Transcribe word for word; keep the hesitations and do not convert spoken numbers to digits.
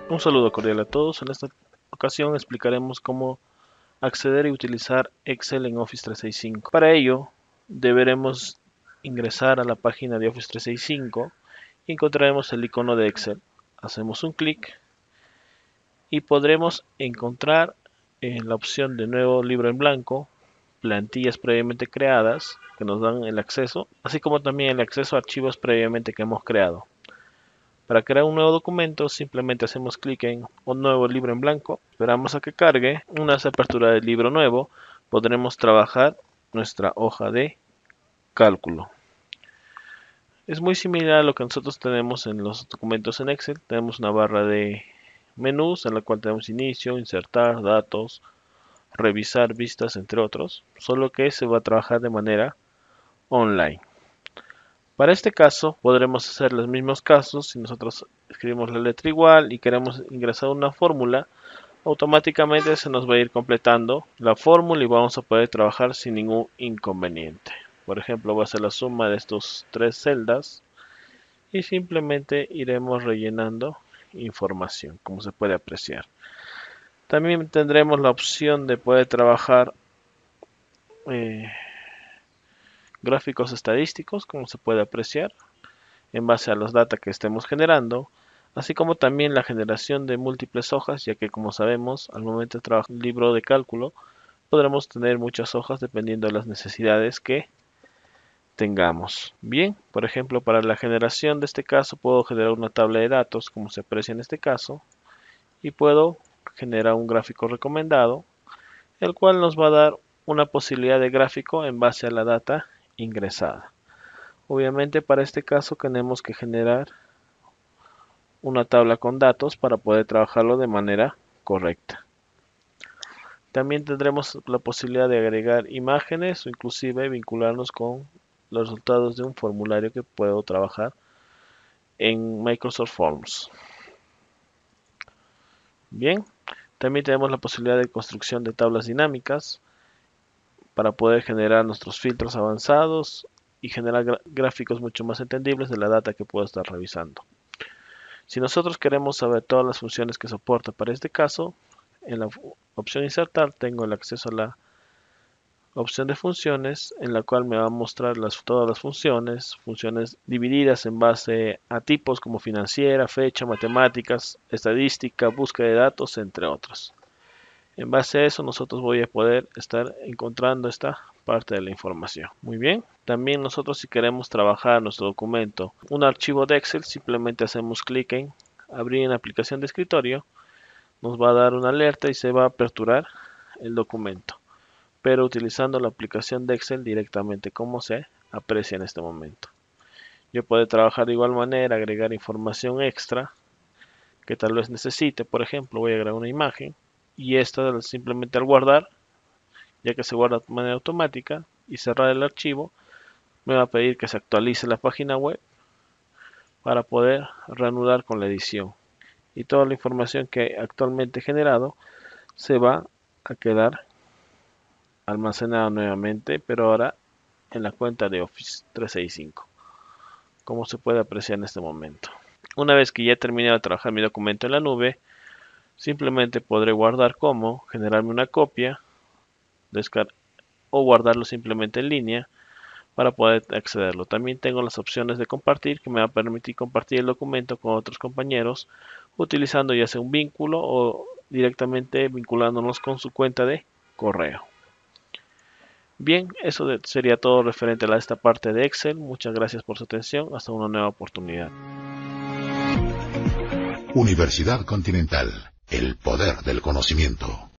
Un saludo cordial a todos. En esta ocasión explicaremos cómo acceder y utilizar Excel en Office trescientos sesenta y cinco. Para ello, deberemos ingresar a la página de Office trescientos sesenta y cinco y encontraremos el icono de Excel. Hacemos un clic y podremos encontrar en la opción de nuevo libro en blanco, plantillas previamente creadas que nos dan el acceso, así como también el acceso a archivos previamente que hemos creado. Para crear un nuevo documento simplemente hacemos clic en un nuevo libro en blanco, esperamos a que cargue. Una vez apertura del libro nuevo podremos trabajar nuestra hoja de cálculo. Es muy similar a lo que nosotros tenemos en los documentos en Excel. Tenemos una barra de menús en la cual tenemos inicio, insertar, datos, revisar vistas, entre otros, solo que se va a trabajar de manera online. Para este caso podremos hacer los mismos casos. Si nosotros escribimos la letra igual y queremos ingresar una fórmula, automáticamente se nos va a ir completando la fórmula y vamos a poder trabajar sin ningún inconveniente. Por ejemplo, voy a hacer la suma de estos tres celdas y simplemente iremos rellenando información, como se puede apreciar. También tendremos la opción de poder trabajar eh, gráficos estadísticos, como se puede apreciar, en base a los datos que estemos generando, así como también la generación de múltiples hojas, ya que como sabemos, al momento de trabajar un libro de cálculo, podremos tener muchas hojas dependiendo de las necesidades que tengamos. Bien, por ejemplo, para la generación de este caso, puedo generar una tabla de datos, como se aprecia en este caso, y puedo generar un gráfico recomendado, el cual nos va a dar una posibilidad de gráfico en base a la data ingresada. Obviamente para este caso tenemos que generar una tabla con datos para poder trabajarlo de manera correcta. También tendremos la posibilidad de agregar imágenes o inclusive vincularnos con los resultados de un formulario que puedo trabajar en Microsoft Forms. Bien, también tenemos la posibilidad de construcción de tablas dinámicas para poder generar nuestros filtros avanzados y generar gráficos mucho más entendibles de la data que puedo estar revisando. Si nosotros queremos saber todas las funciones que soporta para este caso, en la opción insertar tengo el acceso a la opción de funciones, en la cual me va a mostrar las, todas las funciones, funciones divididas en base a tipos como financiera, fecha, matemáticas, estadística, búsqueda de datos, entre otros. En base a eso nosotros voy a poder estar encontrando esta parte de la información. Muy bien. También nosotros, si queremos trabajar nuestro documento, un archivo de Excel, simplemente hacemos clic en abrir en aplicación de escritorio. Nos va a dar una alerta y se va a aperturar el documento, pero utilizando la aplicación de Excel directamente, como se aprecia en este momento. Yo puedo trabajar de igual manera, agregar información extra que tal vez necesite. Por ejemplo, voy a agregar una imagen y esta simplemente al guardar, ya que se guarda de manera automática, y cerrar el archivo, me va a pedir que se actualice la página web para poder reanudar con la edición. Y toda la información que actualmente he generado se va a quedar almacenada nuevamente, pero ahora en la cuenta de Office trescientos sesenta y cinco, como se puede apreciar en este momento. Una vez que ya he terminado de trabajar mi documento en la nube, simplemente podré guardar como, generarme una copia, descargar o guardarlo simplemente en línea para poder accederlo. También tengo las opciones de compartir, que me va a permitir compartir el documento con otros compañeros utilizando ya sea un vínculo o directamente vinculándonos con su cuenta de correo. Bien, eso sería todo referente a esta parte de Excel. Muchas gracias por su atención. Hasta una nueva oportunidad. Universidad Continental, el poder del conocimiento.